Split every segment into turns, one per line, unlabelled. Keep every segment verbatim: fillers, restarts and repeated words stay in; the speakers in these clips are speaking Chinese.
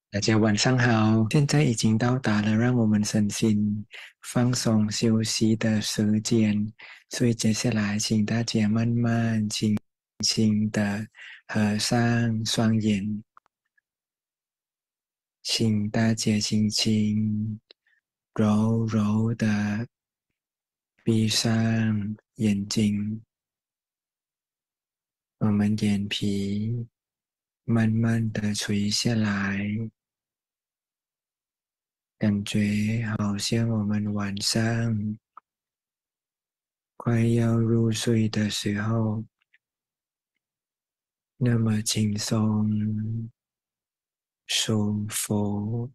大家晚上好，现在已经到达了让我们身心放松休息的时间，所以接下来请大家慢慢、轻轻的合上双眼，请大家轻轻、柔柔的闭上眼睛，我们眼皮慢慢的垂下来，感觉好像我们晚上快要入睡的时候，那么轻松、舒服，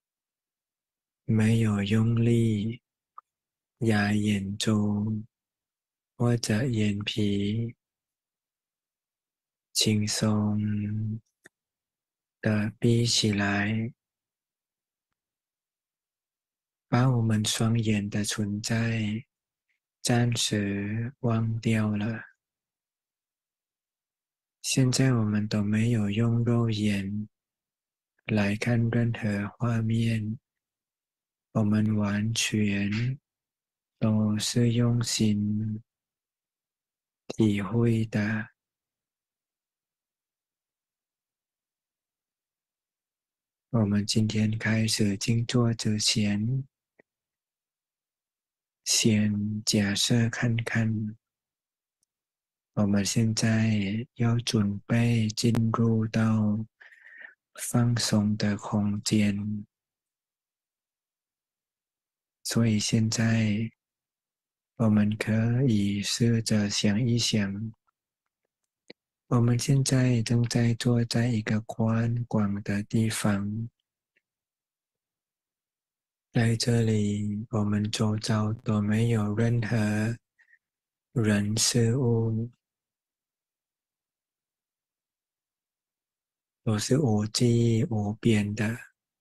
没有用力压眼珠或者眼皮，轻松的闭起来，把我们双眼的存在暂时忘掉了。现在我们都没有用肉眼来看任何画面，我们完全都是用心体会的。我们今天开始静坐之前，先假设看看，我们现在要准备进入到放松的空间，所以现在我们可以试着想一想，我们现在正在坐在一个宽广的地方，在这里，我们周遭都没有任何人事物，都是无际无边的。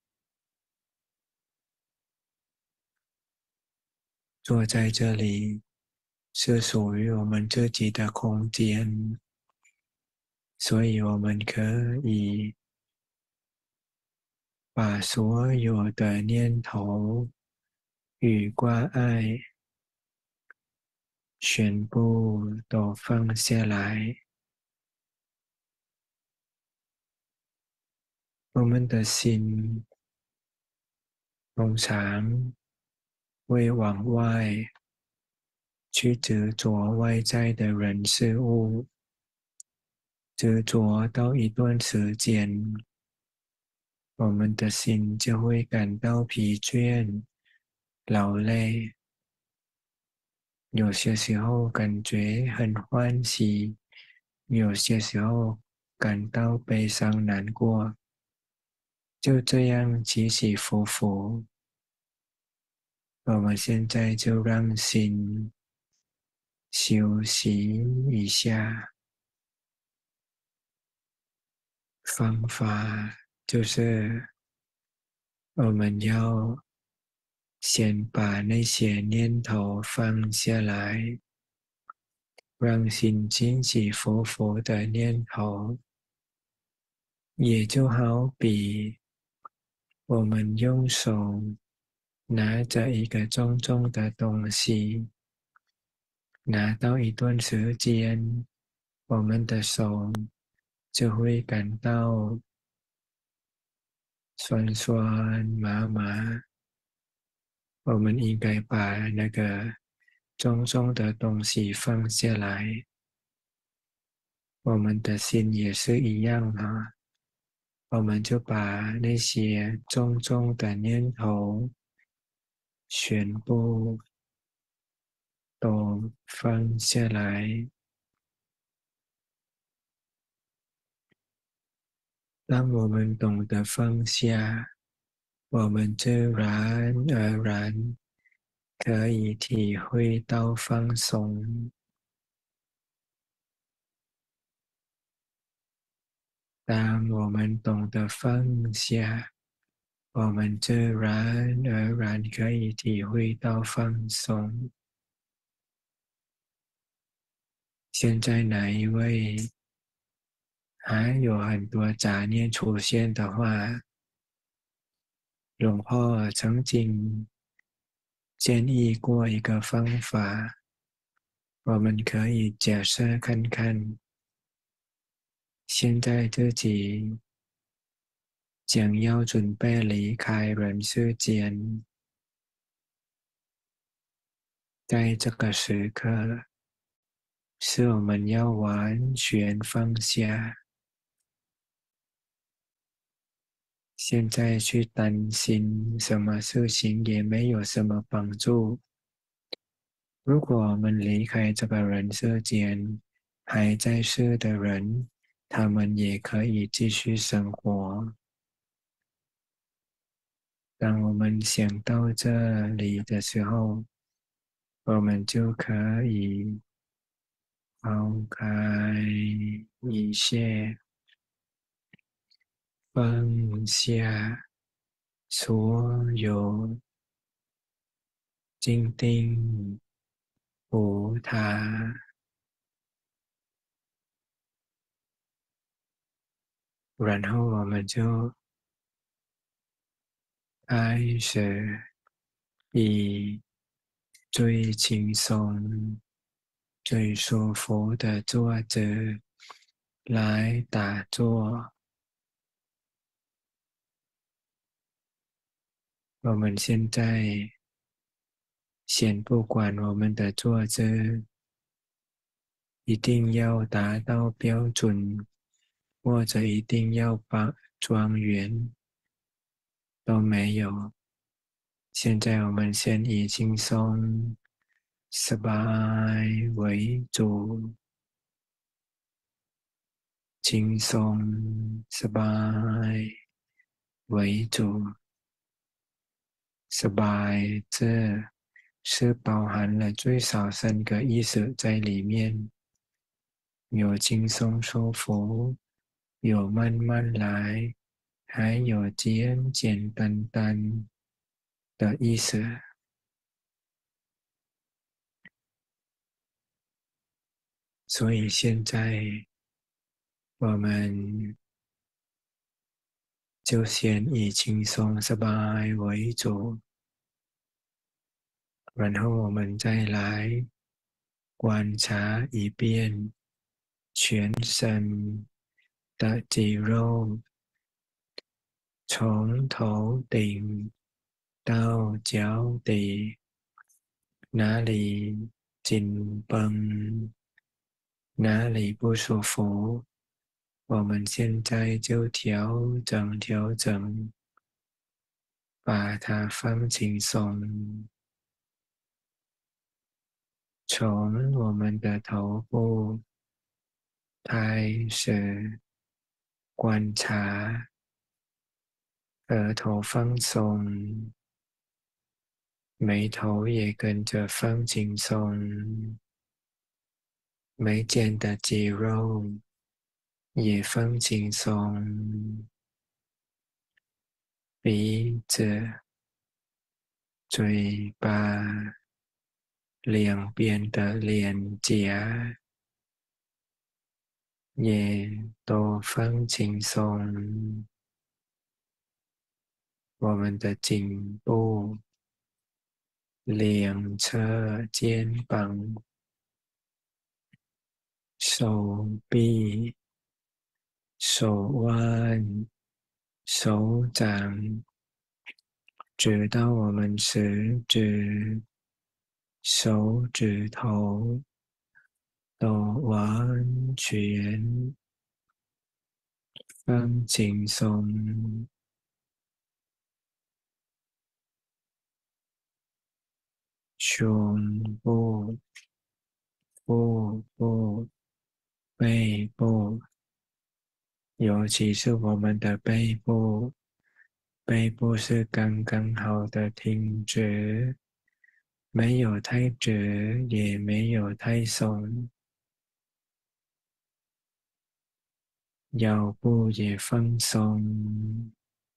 坐在这里是属于我们自己的空间，所以我们可以把所有的念头与挂碍全部都放下来。我们的心通常会往外去执着外在的人事物，执着到一段时间，我们的心就会感到疲倦、劳累。有些时候感觉很欢喜，有些时候感到悲伤难过，就这样起起伏伏。我们现在就让心休息一下。方法就是我们要先把那些念头放下来，让心起起伏伏的念头，也就好比我们用手拿着一个重重的东西，拿到一段时间，我们的手就会感到酸酸麻麻。我们应该把那个重重的东西放下来。我们的心也是一样啊，我们就把那些重重的念头全部都放下来。当我们懂得放下，我们自然而然可以体会到放松。当我们懂得放下，我们自然而然可以体会到放松。现在哪一位还有很多杂念出现的话， หลวงพ่อ曾经建议过一个方法，我们可以假设看看，现在自己将要准备离开人世间，在这个时刻，是我们要完全放下。现在去担心什么事情也没有什么帮助。如果我们离开这个人世间，还在世的人，他们也可以继续生活。当我们想到这里的时候，我们就可以抛开一切，放下所有坚定无他，然后我们就开始以最轻松、最舒服的坐姿来打坐。我们现在先不管我们的坐姿一定要达到标准，或者一定要把庄严，都没有。现在我们先以轻松、สบาย为主，轻松、สบาย为主。สบาย这是包含了最少三个意思在里面，有轻松舒服，有慢慢来，还有简简单单的意思。所以现在我们就先以轻松สบาย为主，然后我们再来观察一遍全身的肌肉，从头顶到脚底，哪里紧绷，哪里不舒服，我们现在就调整调整，把它放轻松。从我们的头部开始观察，额头放松，眉头也跟着放轻松，眉间的肌肉也放轻松，鼻子、嘴巴、两边的脸颊也都放轻松，我们的颈部、两侧肩膀、手臂、手腕、手掌，直到我们食指、手指头都完全放轻松，胸部、腹部、背部，尤其是我们的背部，背部是刚刚好的挺直，没有太直，也没有太松，腰部也放松，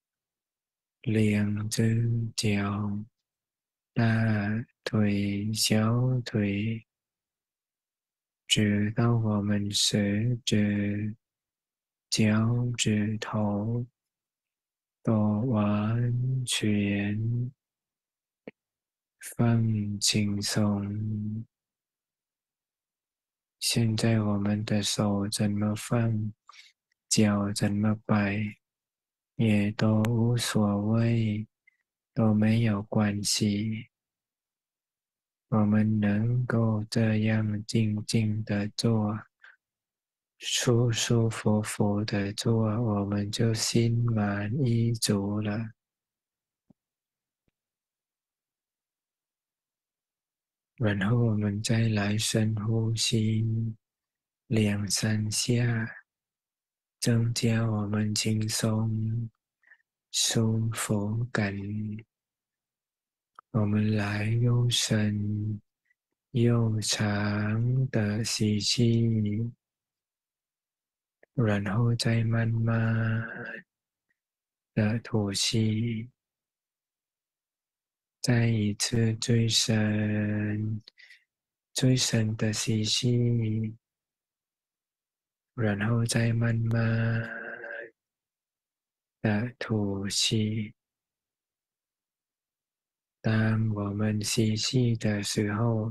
两只脚，大腿、小腿，直到我们食指、脚趾头都完全放轻松。现在我们的手怎么放，脚怎么摆，也都无所谓，都没有关系。我们能够这样静静的做，舒舒服服的做，我们就心满意足了。然后我们再来深呼吸两三下，增加我们轻松舒服感。我们来又深又长的吸气，然后再慢慢的吐气。再一次最深、最深的吸气，然后再慢慢的吐气。当我们吸气的时候，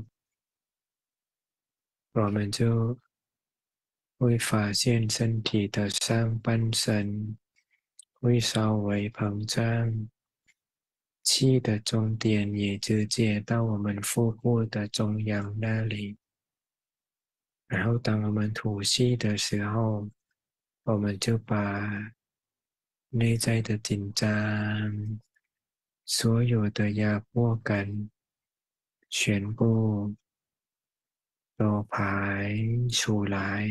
我们就会发现身体的上半身会稍微膨胀，气的终点也直接到我们腹部的中央那里。然后当我们吐气的时候，我们就把内在的紧张、所有的压迫感全部都排出来，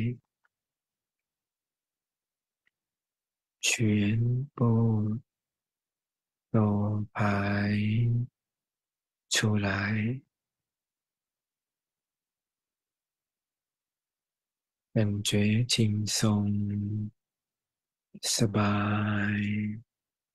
全部都排出来，感觉轻松、สบาย。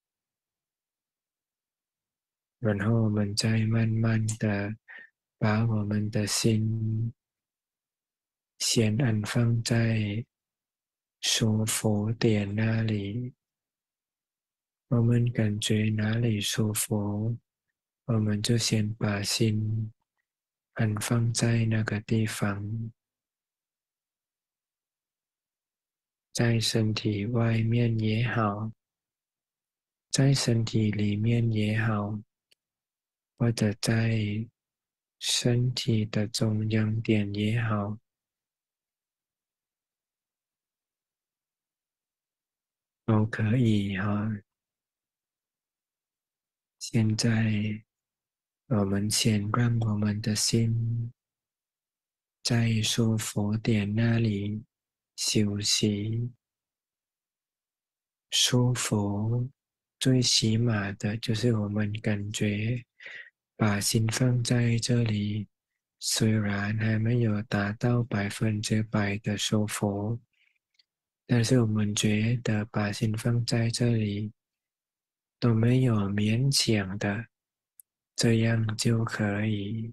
然后我们再慢慢的把我们的心先安放在舒服点那里，我们感觉哪里舒服，我们就先把心安放在那个地方，在身体外面也好，在身体里面也好，或者在身体的中央点也好，都可以哈。现在我们先让我们的心在舒服点那里休息。舒服，最起码的就是我们感觉把心放在这里，虽然还没有达到百分之百的舒服，但是我们觉得把心放在这里都没有勉强的，这样就可以。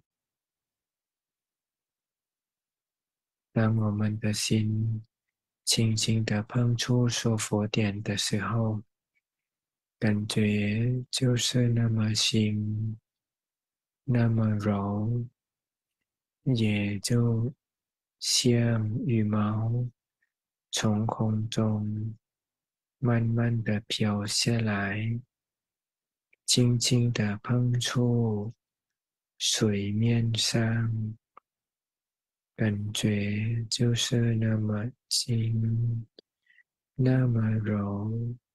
当我们的心轻轻的碰触舒服点的时候，感觉就是那么轻，那么柔，也就像羽毛从空中慢慢的飘下来，轻轻的碰触水面上，感觉就是那么轻，那么柔。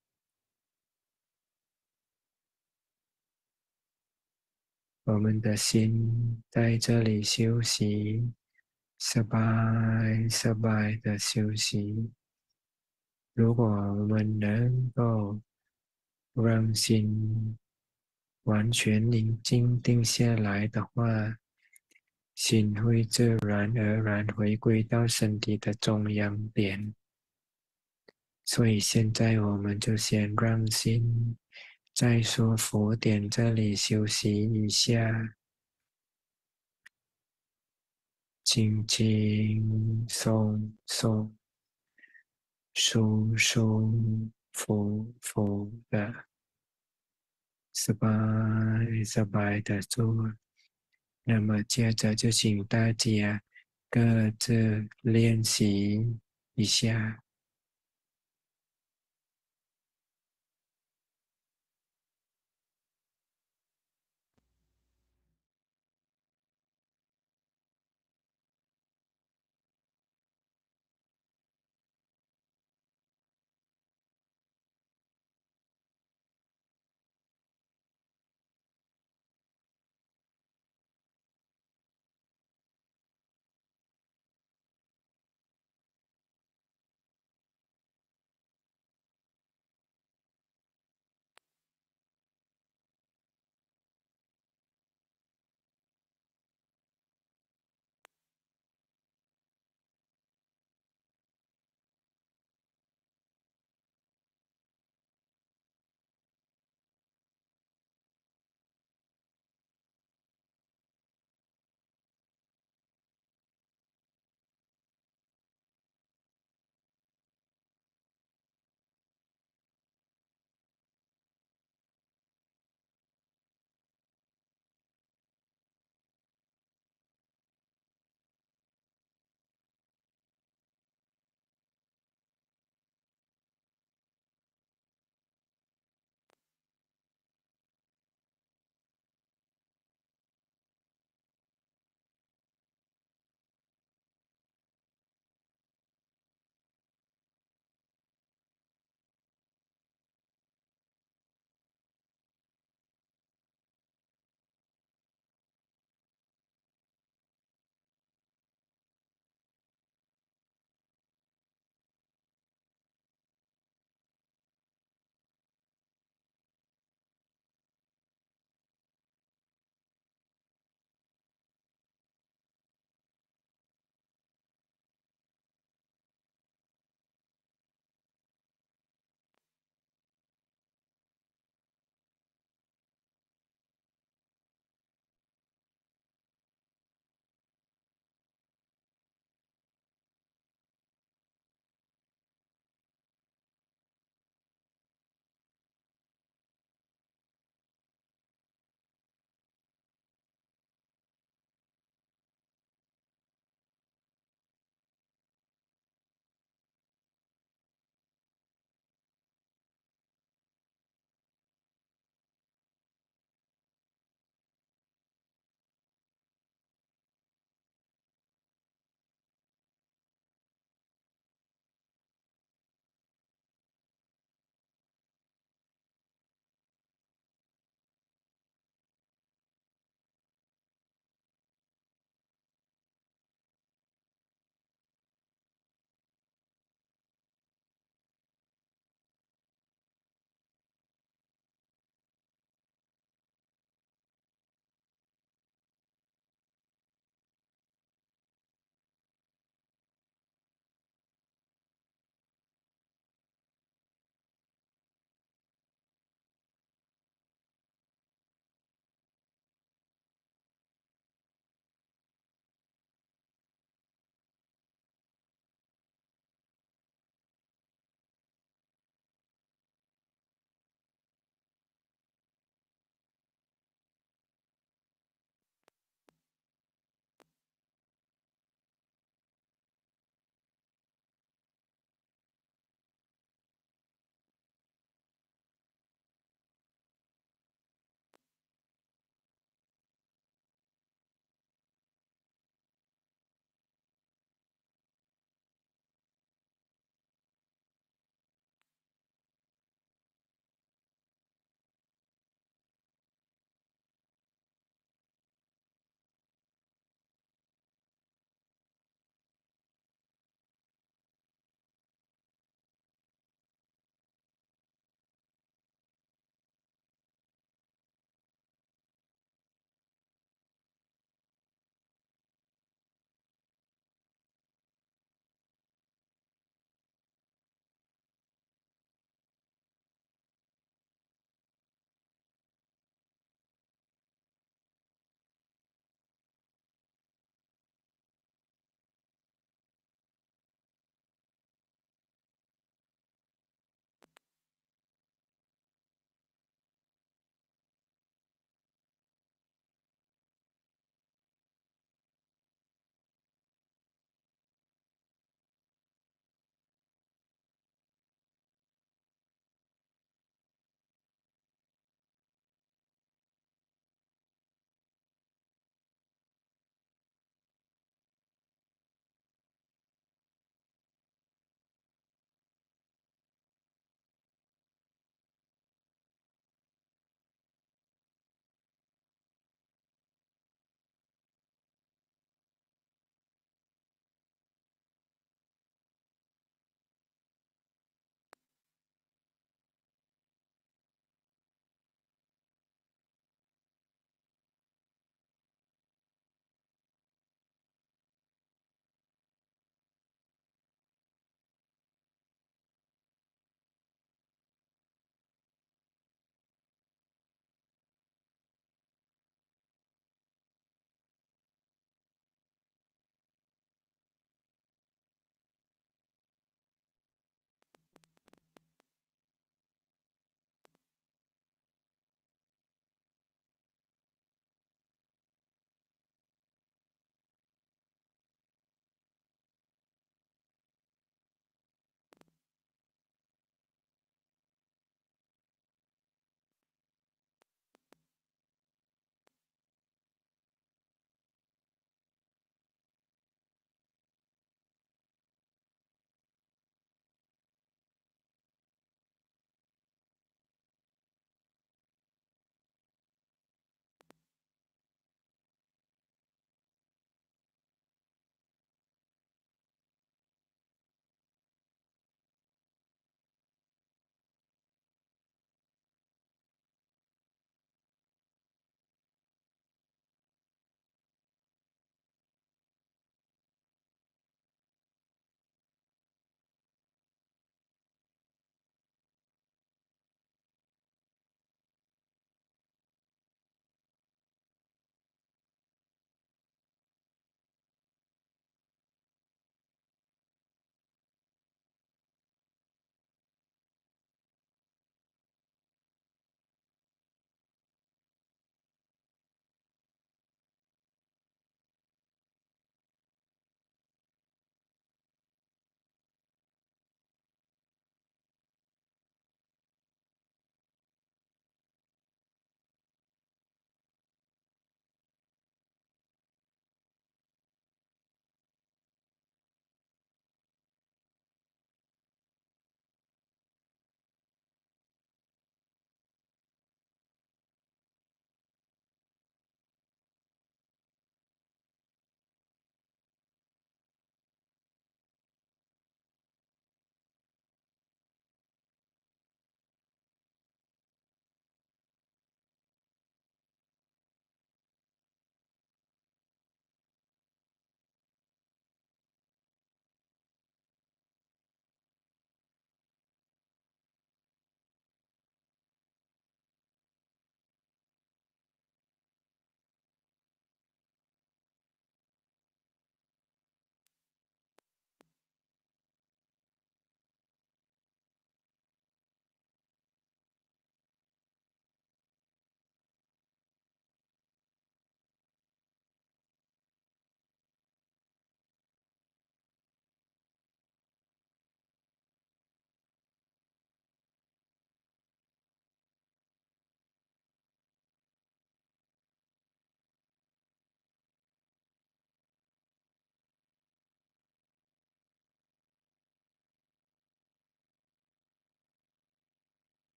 我们的心在这里休息，สบายสบาย的休息。如果我们能够让心完全宁静定下来的话，心会自然而然回归到身体的中央点。所以现在我们就先让心在舒服点这里休息一下，轻轻松松、舒舒服服的。 สบายสบาย的做。那么接着就请大家各自练习一下。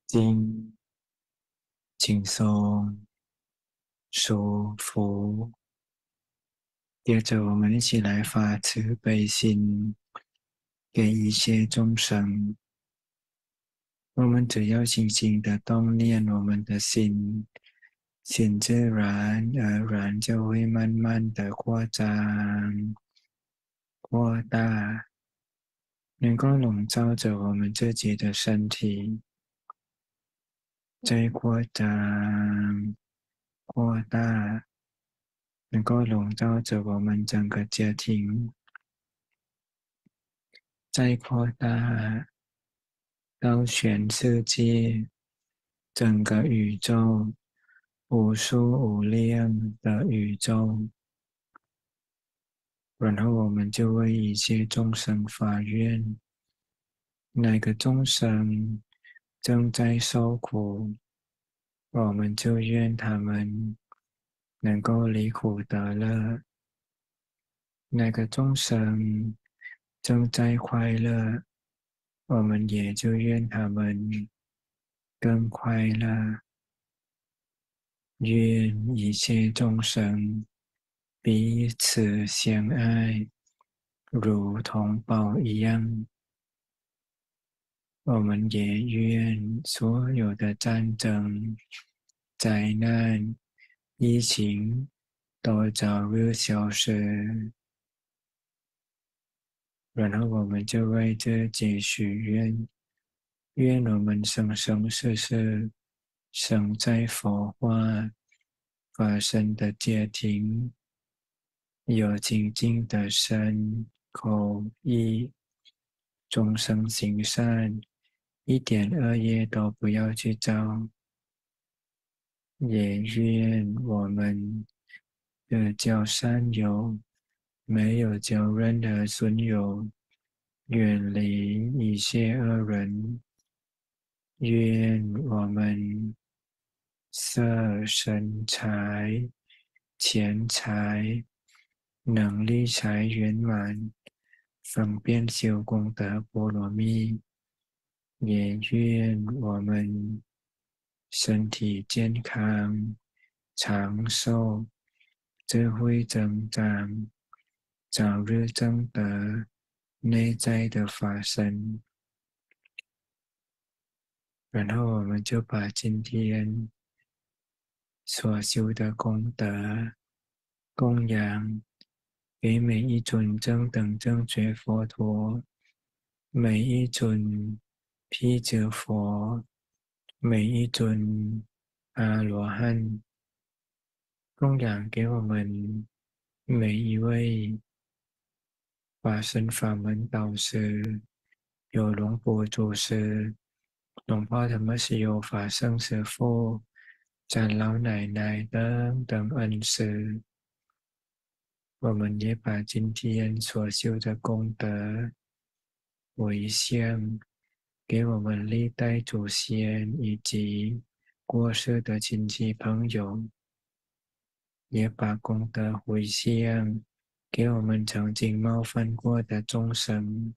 静、轻松、舒服。接着，我们一起来发慈悲心，给一切众生。我们只要轻轻的动念我们的心，心自然而然就会慢慢的扩张、扩大，能够笼罩着我们自己的身体，再扩张、扩大，能够笼罩着我们整个家庭，再扩大到全世界，整个宇宙，无数无量的宇宙。然后我们就为一切众生发愿，哪个众生正在受苦，我们就愿他们能够离苦得乐；哪个众生正在快乐，我们也就愿他们更快乐。愿一切众生彼此相爱，如同宝一样。我们也愿所有的战争、灾难、疫情都早日消失。然后我们就为自己许愿，愿我们生生世世生在佛化法身的家庭，有清净的身口意，众生行善，一点恶业都不要去造。也愿我们的交善友没有交任何损友，远离一切恶人。愿我们色身财、钱财、能力财圆满，方便修功德波罗蜜。也愿我们身体健康、长寿、智慧增长，早日证得内在的法身。然后我们就把今天所修的功德供养给每一尊正等正觉佛陀，每一尊辟支佛，每一尊阿罗汉，供养给我们每一位法身法门导师，有龙婆祖师、龙婆ธรรมชโย法圣师父、长老奶奶等等恩师。我们也把今天所修的功德回向给我们历代祖先以及过世的亲戚朋友，也把功德回向给我们曾经冒犯过的众生。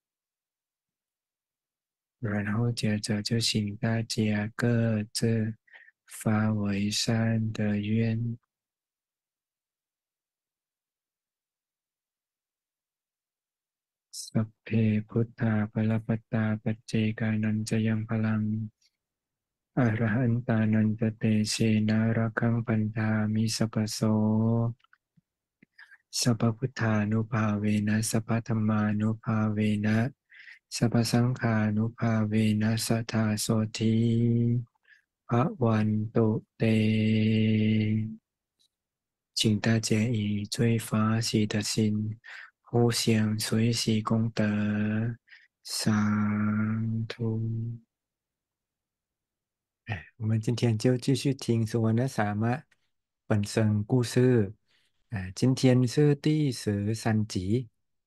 然后接着就请大家各自发为善的愿。สัพเพพุทธาภลปัตตาปัจเจกานันจะยังพลังอรหันตานันตเตเชนะระคังปันธามิสัพพโสสัพพพุทธานุภาเวนะสัพพธรรมานุภาเวนะสัพพสังฆานุภาเวนะสัทธาโสธีภวันตุเต请大家以最发喜的心，互相随喜功德。上图。哎，我们今天就继续听苏文的萨玛本身故事。哎，今天是第十三集。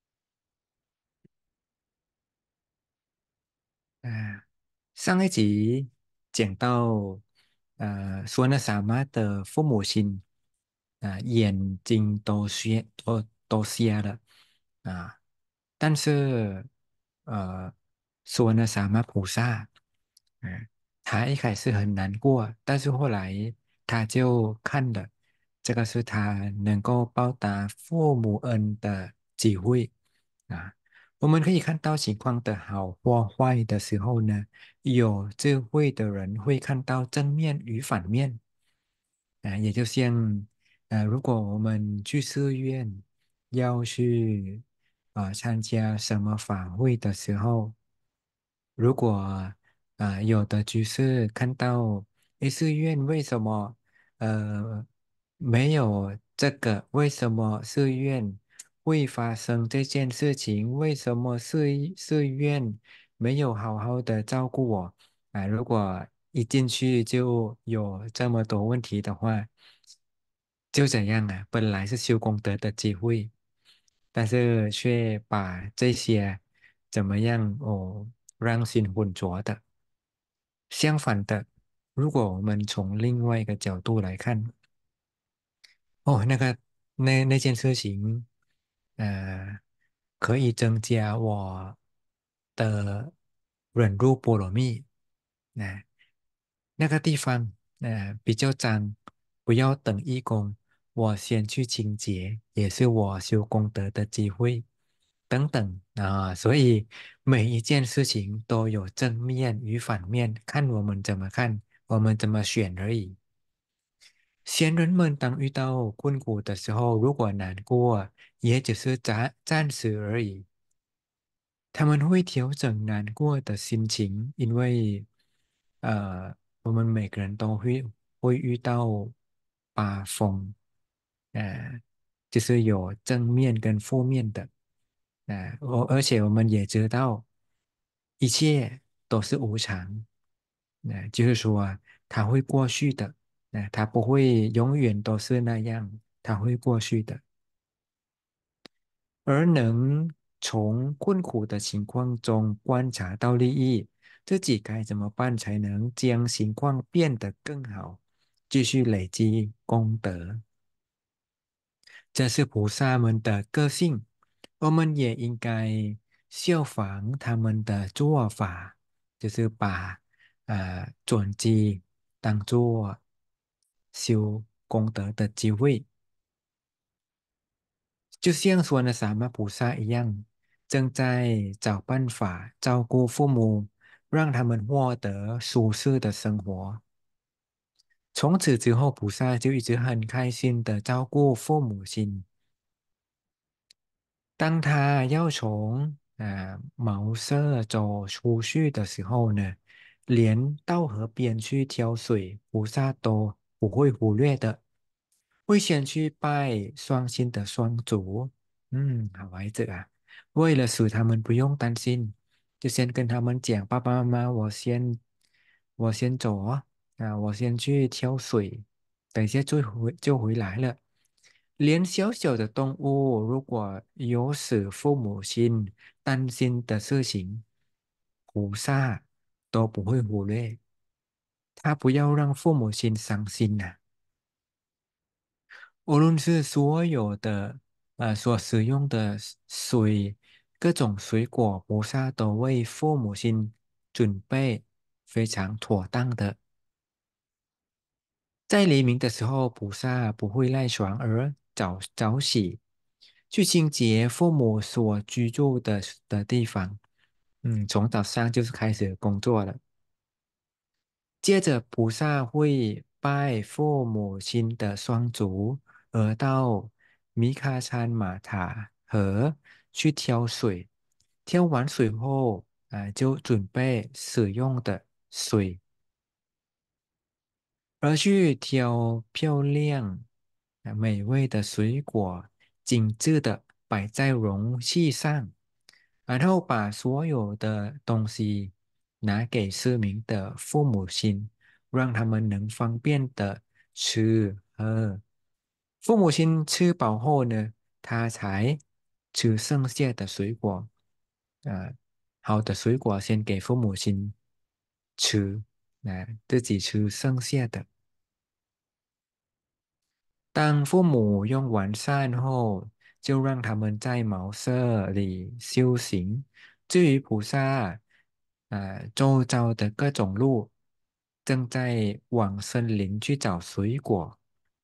啊，上一集讲到，呃，苏文萨玛的父母亲啊，眼睛都瞎都都瞎了啊，但是呃，说呢，萨玛菩萨，嗯。 他一开始很难过，但是后来他就看了，这个是他能够报答父母恩的机会啊。我们可以看到情况的好或坏的时候呢，有智慧的人会看到正面与反面啊，也就像呃，如果我们去寺院要去啊参加什么法会的时候，如果啊，有的居士看到，诶，寺院为什么呃没有这个？为什么寺院会发生这件事情？为什么寺寺院没有好好的照顾我？啊，如果一进去就有这么多问题的话，就怎样啊？本来是修功德的机会，但是却把这些怎么样哦，让心浑浊的。相反的，如果我们从另外一个角度来看，哦，那个那那件事情，呃，可以增加我的忍辱波罗蜜，那那个地方，呃，比较脏，不要等义工，我先去清洁，也是我修功德的机会，等等啊，所以每一件事情都有正面与反面，看我们怎么看，我们怎么选而已。先人们当遇到困苦的时候，如果难过，也只是暂暂时而已。他们会调整难过的心情，因为呃，我们每个人都会会遇到八风，呃，就是有正面跟负面的，呃，而而且我们也知道，一切都是无常，呃，就是说啊，它会过去的，呃，它不会永远都是那样，它会过去的。而能从困苦的情况中观察到利益，自己该怎么办才能将情况变得更好，继续累积功德？这是菩萨们的个性，我们也应该效仿他们的做法，就是把呃转机当做修功德的机会。就像说的萨玛菩萨一样，正在找办法照顾父母，让他们获得舒适的生活。从此之后，菩萨就一直很开心的照顾父母亲。当他要从呃茅舍走出去的时候呢，连到河边去挑水，菩萨都不会忽略的。会先去拜双亲的双祖，嗯，好孩子啊，为了使他们不用担心，就先跟他们讲，爸爸妈妈，我先我先走啊，啊，我先去挑水，等一下就回就回来了。连小小的动物，如果有使父母亲担心的事情，菩萨都不会忽略，他不要让父母亲伤心呐、无论是所有的呃所使用的水，各种水果，菩萨都为父母亲准备非常妥当的。在黎明的时候，菩萨不会赖床而早早起，去清洁父母所居住的的地方。嗯，从早上就是开始工作了。接着，菩萨会拜父母亲的双足，而到米卡山玛塔河去挑水。挑完水后，啊、就准备使用的水，而去挑漂亮、啊美味的水果，精致的摆在容器上，然后把所有的东西拿给失明的父母亲。让他们能方便的吃喝。父母亲吃饱后呢，他才吃剩下的水果。呃，好的水果先给父母亲吃，那、自己吃剩下的。当父母用完饭后，就让他们在茅舍里修行。至于菩萨，呃，周遭的各种路。 正在往森林去找水果，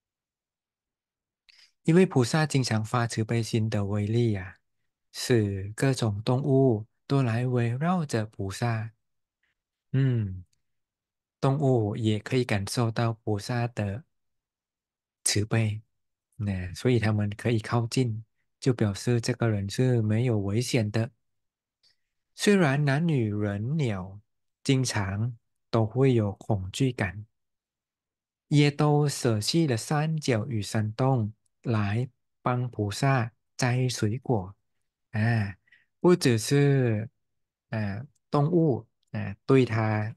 因为菩萨经常发慈悲心的威力呀、使各种动物都来围绕着菩萨。嗯，动物也可以感受到菩萨的慈悲，那所以他们可以靠近，就表示这个人是没有危险的。虽然男女人鸟经常都会有恐惧感，也都舍弃了山脚与山洞来帮菩萨摘水果啊，不只是呃动物呃对他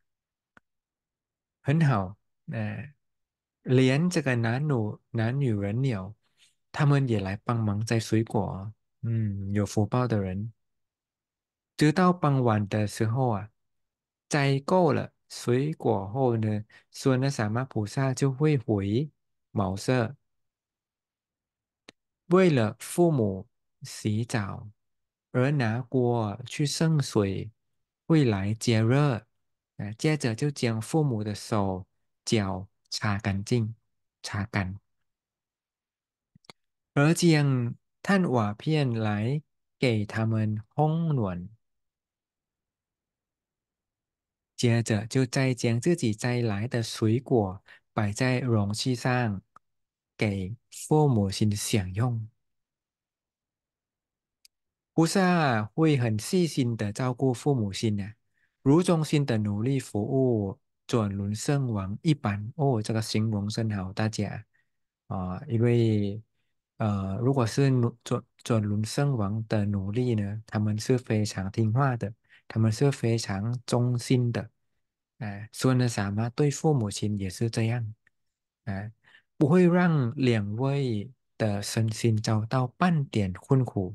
很好，呃，连这个男女男女人鸟，他们也来帮忙摘水果哦。嗯，有福报的人，直到傍晚的时候啊，摘够了水果后呢，说那萨玛菩萨就会回茅舍，为了父母洗澡而拿锅去盛水，会来接热，啊，接着就将父母的手脚擦干净，擦干，而将炭瓦片来给他们烘暖，接着就再将自己摘来的水果摆在容器上，给父母亲享用。菩萨会很细心的照顾父母亲呢，如忠心的努力服务转轮圣王一般。哦，这个形容甚好，大家啊，因为呃，如果是努转转轮圣王的奴隶呢，他们是非常听话的，他们是非常忠心的。哎、说呢什么对父母亲也是这样，哎、不会让两位的身心遭到半点困苦。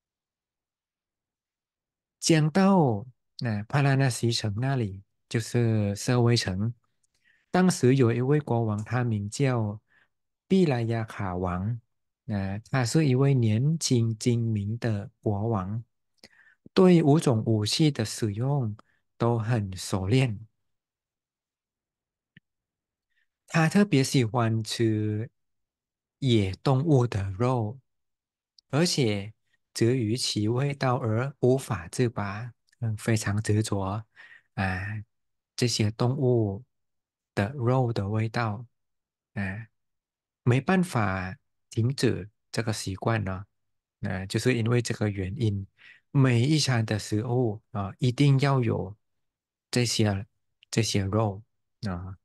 讲到那帕拉纳西城那里，就是舍卫城。当时有一位国王，他名叫毕莱亚卡王。那他是一位年轻精明的国王，对五种武器的使用都很熟练。他特别喜欢吃野动物的肉，而且执于其味道而无法自拔，嗯，非常执着啊，这些动物的肉的味道，啊，没办法停止这个习惯呢，啊，就是因为这个原因，每一餐的食物啊，一定要有这些这些肉啊。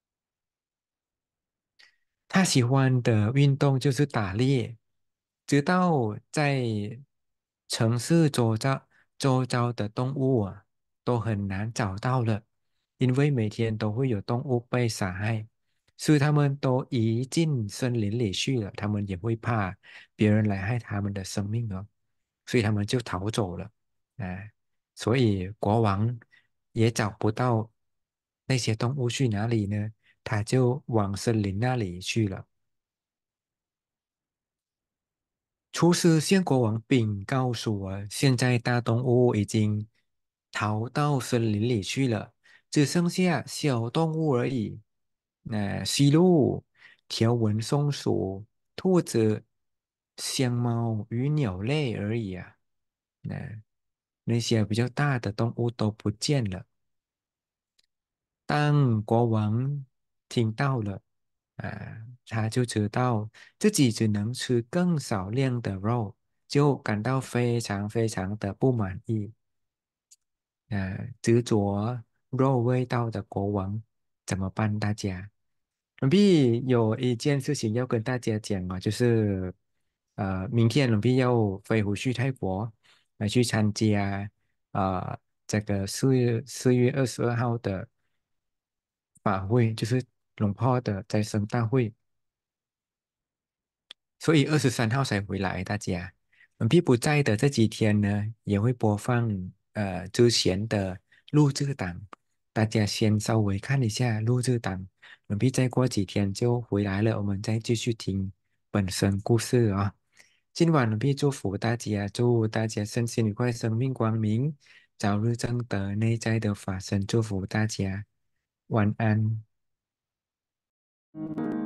他喜欢的运动就是打猎，直到在城市周遭周遭的动物啊都很难找到了，因为每天都会有动物被杀害，所以他们都移进森林里去了。他们也会怕别人来害他们的生命哦，所以他们就逃走了。哎，所以国王也找不到那些动物去哪里呢？他就往森林那里去了。厨师向国王禀告说，现在大动物已经逃到森林里去了，只剩下小动物而已。那西鹿、条纹松鼠、兔子、香猫与鸟类而已啊。那那些比较大的动物都不见了。当国王听到了，啊，他就知道自己只能吃更少量的肉，就感到非常非常的不满意。呃，执着肉味道的国王怎么办？大家，龙币有一件事情要跟大家讲啊，就是呃，明天龙币要飞回去泰国来去参加啊、呃这个四月四月二十二号的法会，就是龙婆的再生大会。所以二十三号才回来，大家。嗯，屁不在的这几天呢，也会播放呃之前的录制档，大家先稍微看一下录制档。嗯，屁再过几天就回来了，我们再继续听本身故事啊、今晚冷屁祝福大家，祝大家身心愉快，生命光明，早日证得内在的法身，祝福大家。 晚安。